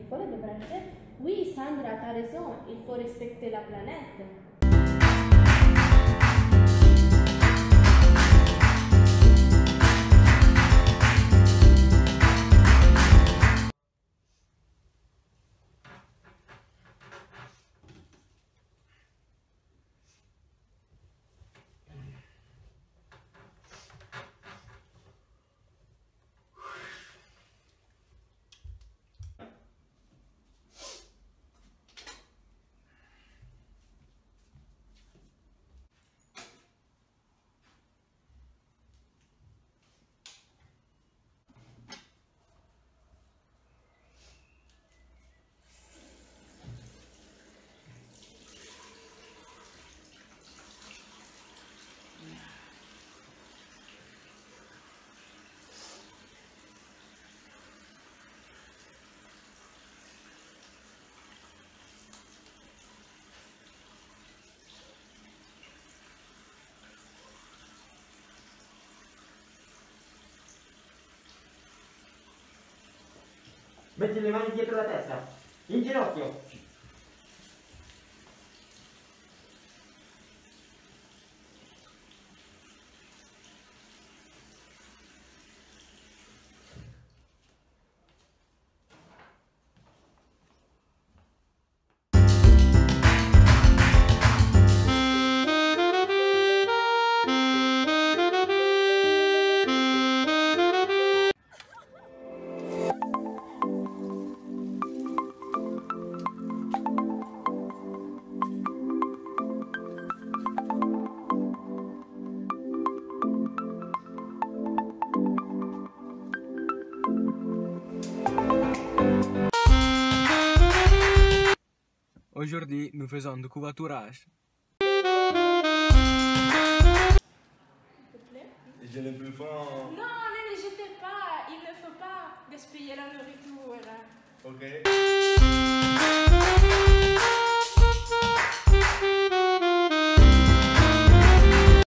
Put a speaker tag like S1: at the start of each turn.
S1: il faut le brancher. Oui, Sandra, t'as raison, il faut respecter la planète.
S2: Metti le mani dietro la testa, in ginocchio.
S3: Aujourd'hui, nous faisons du covoiturage.
S4: Je n'ai plus faim.
S1: Non, ne les jetez pas, il ne faut pas gaspiller la nourriture.
S4: Ok.